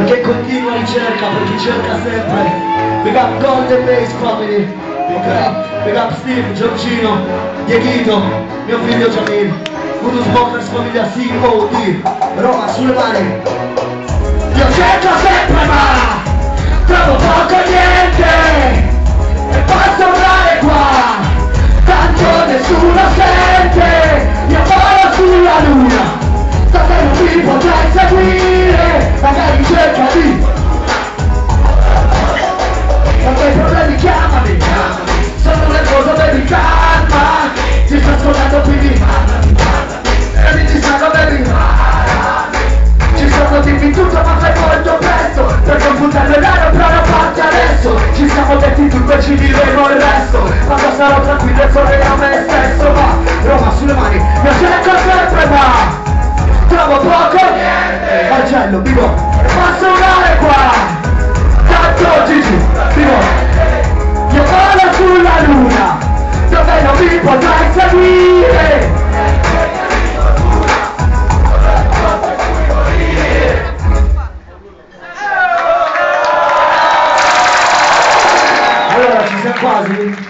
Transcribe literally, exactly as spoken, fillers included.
Perché continua ricerca, per chi cerca sempre. Big up Golden Base Family. Ok, big up Steve, Giorgino, Dieghito, mio figlio Jamil, Voodoo Smokers, famiglia C O D, Roma sulle mani. Io cerco sempre ma trovo poco e niente, e posso andare qua, tanto nessuno sente. Io volo sulla luna, da te non mi potrai seguire, magari cerca di, ma quei problemi chiamami, sono le cose baby calma, si sta ascoltando quindi e mi distrago baby. Ci sono dimmi tutto ma fai molto presto, per computare l'aeroplano parte adesso. Ci siamo detti tutto e ci diremo il resto, quando sarò tranquillo e sorrerò me stesso. Ma Roma sulle mani, io cerco sempre ma trovo poco niente. Marcello, vivo, posso urlare qua, tanto Gigi, vivo. Io volo sulla luna, dove non mi potrai seguire. Allora ci siamo quasi.